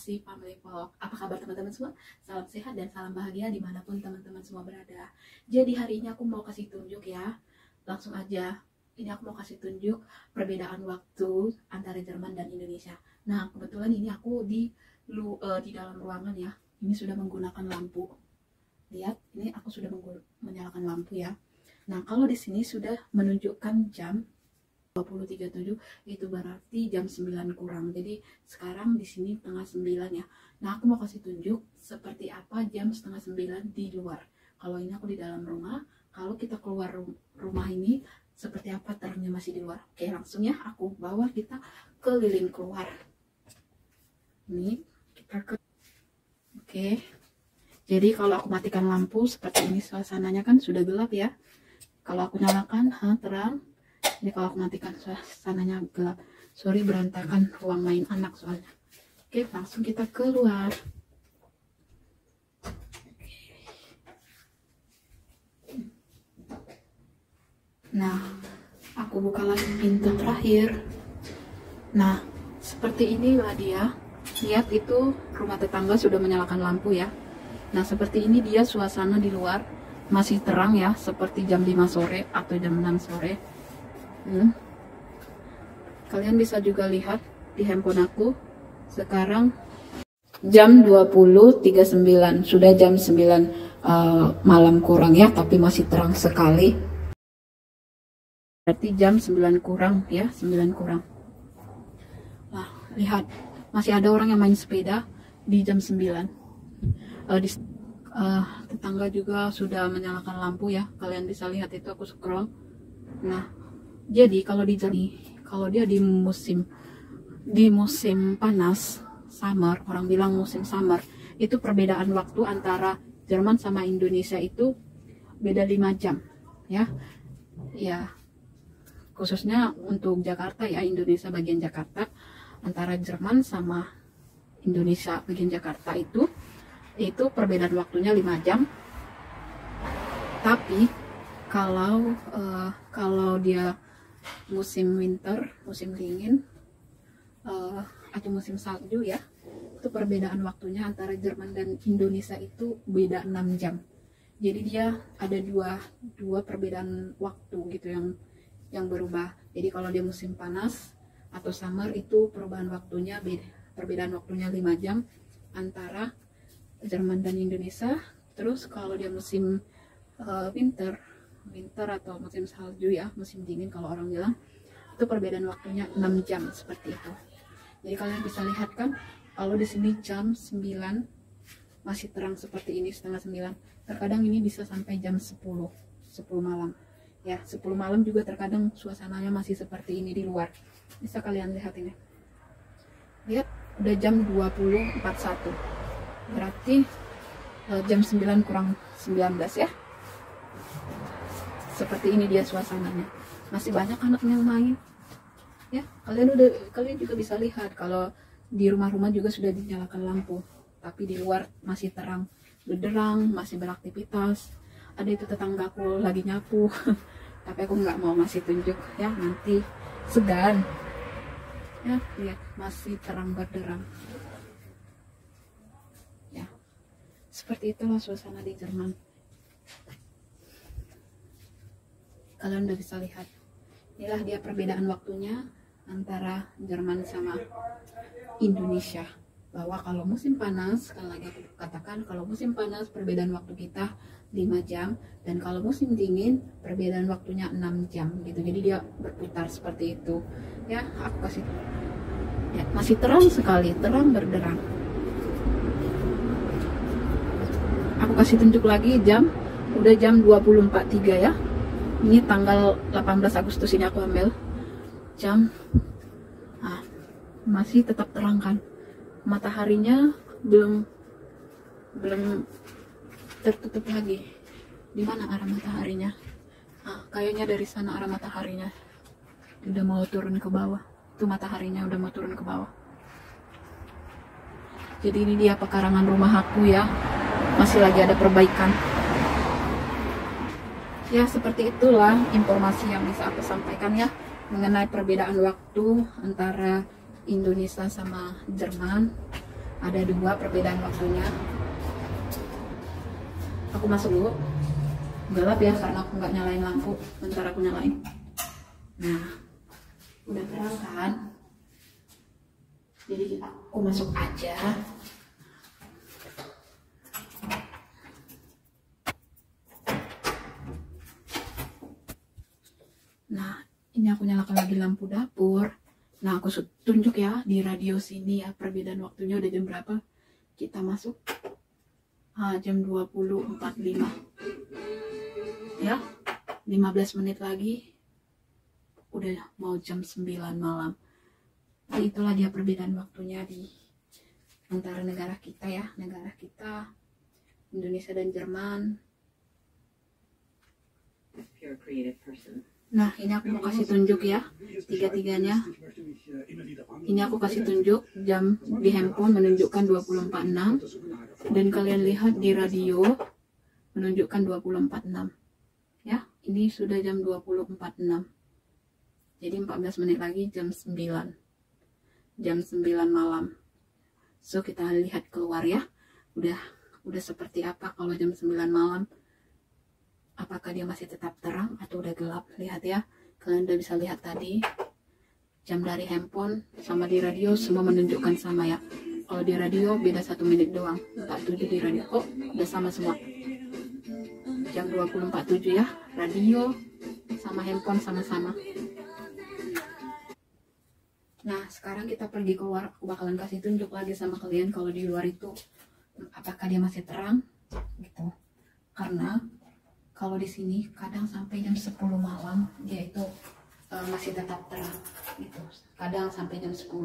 si family vlog. Apa kabar teman-teman semua? Salam sehat dan salam bahagia dimanapun teman-teman semua berada. Jadi hari ini aku mau kasih tunjuk ya, langsung aja. Ini aku mau kasih tunjuk perbedaan waktu antara Jerman dan Indonesia. Nah kebetulan ini aku di dalam ruangan ya. Ini sudah menggunakan lampu. Lihat, ini aku sudah menyalakan lampu ya. Nah kalau di sini sudah menunjukkan jam 20.37, itu berarti jam 9 kurang. Jadi sekarang di sini tengah 9 ya. Nah aku mau kasih tunjuk seperti apa jam setengah 9 di luar. Kalau ini aku di dalam rumah, kalau kita keluar rumah ini seperti apa terangnya masih di luar. Oke, langsung ya aku bawa kita keliling keluar. Ini kita ke. Oke, jadi kalau aku matikan lampu seperti ini, suasananya kan sudah gelap ya. Kalau aku nyalakan terang. Ini kalau aku matikan suasananya gelap. Sorry, berantakan ruang main anak soalnya. Oke, langsung kita keluar. Nah, aku buka lagi pintu terakhir. Nah, seperti inilah dia. Lihat, itu rumah tetangga sudah menyalakan lampu ya. Nah, seperti ini dia suasana di luar. Masih terang ya, seperti jam 5 sore atau jam 6 sore. Kalian bisa juga lihat di handphone aku sekarang jam 20.39, sudah jam 9 malam kurang ya, tapi masih terang sekali. Berarti jam 9 kurang ya, 9 kurang. Nah, lihat, masih ada orang yang main sepeda di jam 9. Tetangga juga sudah menyalakan lampu ya, kalian bisa lihat itu aku scroll. Nah, jadi kalau dia di musim panas, summer, orang bilang musim summer, itu perbedaan waktu antara Jerman sama Indonesia itu beda 5 jam ya. Ya, khususnya untuk Jakarta ya, Indonesia bagian Jakarta, antara Jerman sama Indonesia bagian Jakarta itu perbedaan waktunya 5 jam. Tapi kalau dia musim winter, musim dingin, atau musim salju ya, itu perbedaan waktunya antara Jerman dan Indonesia itu beda 6 jam. Jadi dia ada dua perbedaan waktu gitu yang berubah. Jadi kalau dia musim panas atau summer itu perbedaan waktunya 5 jam antara Jerman dan Indonesia. Terus kalau dia musim winter atau musim salju ya, musim dingin kalau orang bilang, itu perbedaan waktunya 6 jam seperti itu. Jadi kalian bisa lihat kan, kalau di sini jam 9 masih terang seperti ini, setengah 9. Terkadang ini bisa sampai jam 10 malam. Ya, 10 malam juga terkadang suasananya masih seperti ini di luar. Bisa kalian lihat ini. Lihat, udah jam 20.41. Berarti jam 9 kurang 19 ya. Seperti ini dia suasananya. Masih banyak anak yang main ya. Kalian juga bisa lihat kalau di rumah-rumah juga sudah dinyalakan lampu, tapi di luar masih terang benderang, masih beraktivitas. Ada itu tetanggaku lagi nyapu tapi aku nggak mau ngasih tunjuk ya, nanti segan ya. Lihat, masih terang benderang ya. Seperti itulah suasana di Jerman. Kalian udah bisa lihat, inilah dia perbedaan waktunya antara Jerman sama Indonesia. Bahwa kalau musim panas, sekali lagi aku katakan, kalau musim panas perbedaan waktu kita 5 jam, dan kalau musim dingin perbedaan waktunya 6 jam gitu. Jadi dia berputar seperti itu ya. Aku kasih ya, masih terang sekali, terang berderang. Aku kasih tunjuk lagi jam, udah jam 20.43 ya. Ini tanggal 18 Agustus ini aku ambil jam. Masih tetap terang kan, mataharinya belum tertutup lagi. Di mana arah mataharinya? Kayaknya dari sana arah mataharinya udah mau turun ke bawah. Itu mataharinya udah mau turun ke bawah. Jadi ini dia pekarangan rumah aku ya, masih lagi ada perbaikan. Ya, seperti itulah informasi yang bisa aku sampaikan ya mengenai perbedaan waktu antara Indonesia sama Jerman. Ada 2 perbedaan waktunya. Aku masuk dulu. Gelap ya karena aku nggak nyalain lampu. Bentar aku nyalain. Nah, udah terang kan? Jadi aku masuk aja. Nah, ini aku nyalakan lagi lampu dapur. Nah, aku tunjuk ya di radio sini ya perbedaan waktunya udah jam berapa. Kita masuk jam 20.45 ya, 15 menit lagi udah mau jam 9 malam. Nah, itulah dia perbedaan waktunya di antara negara kita ya, negara kita Indonesia dan Jerman. Nah, ini aku mau kasih tunjuk ya, tiga-tiganya. Ini aku kasih tunjuk jam di handphone menunjukkan 24.6 dan kalian lihat di radio menunjukkan 24.6 ya. Ini sudah jam 24.6, jadi 14 menit lagi jam 9 malam. So kita lihat keluar ya, udah seperti apa kalau jam 9 malam. Apakah dia masih tetap terang atau udah gelap? Lihat ya, kalian udah bisa lihat tadi jam dari handphone sama di radio semua menunjukkan sama ya. Kalau di radio beda 1 menit doang, 47 di radio. Oh, udah sama semua. Jam 20.47 ya, radio sama handphone sama-sama. Nah, sekarang kita pergi keluar. Aku bakalan kasih tunjuk lagi sama kalian kalau di luar itu apakah dia masih terang gitu. Karena kalau di sini kadang sampai jam 10 malam dia itu masih tetap terang gitu. Kadang sampai jam 10.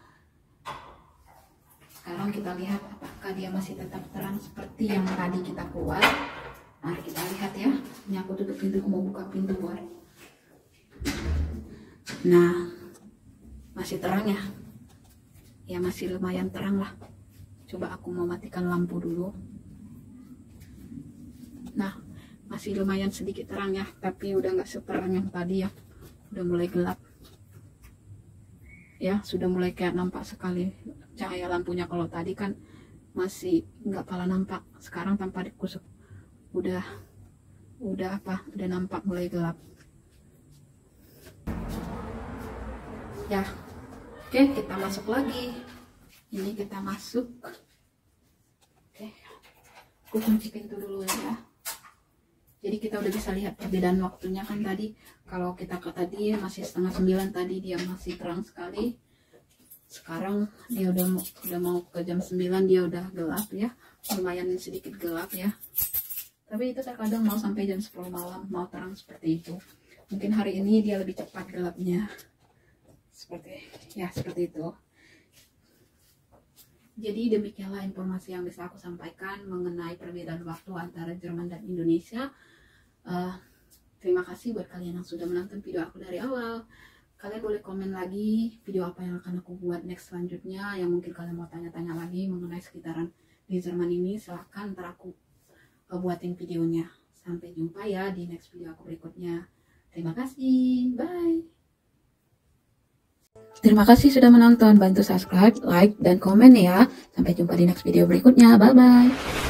Sekarang kita lihat apakah dia masih tetap terang seperti yang tadi kita keluar. Mari kita lihat ya. Ini aku tutup pintu, aku mau buka pintu keluar. Nah, masih terang ya. Ya masih lumayan terang lah. Coba aku mau matikan lampu dulu. Nah, masih lumayan sedikit terang ya, tapi udah nggak seterang yang tadi ya. Udah mulai gelap ya, sudah mulai kayak nampak sekali cahaya lampunya. Kalau tadi kan masih nggak pala nampak, sekarang tanpa dikusuk udah nampak mulai gelap ya. Oke, kita masuk lagi. Ini kita masuk. Oke, aku kunci pintu dulu ya. Jadi kita udah bisa lihat perbedaan waktunya kan tadi. Kalau kita ke tadi masih 8:30, tadi dia masih terang sekali. Sekarang dia udah mau ke jam 9, dia udah gelap ya. Lumayan sedikit gelap ya. Tapi itu terkadang mau sampai jam 10 malam mau terang seperti itu. Mungkin hari ini dia lebih cepat gelapnya. Seperti itu. Jadi demikianlah informasi yang bisa aku sampaikan mengenai perbedaan waktu antara Jerman dan Indonesia. Terima kasih buat kalian yang sudah menonton video aku dari awal. Kalian boleh komen lagi video apa yang akan aku buat next selanjutnya, yang mungkin kalian mau tanya-tanya lagi mengenai sekitaran di Jerman ini. Silahkan ntar aku buatin videonya. Sampai jumpa ya di next video aku berikutnya. Terima kasih, bye. Terima kasih sudah menonton, bantu subscribe, like, dan komen ya. Sampai jumpa di next video berikutnya, bye-bye.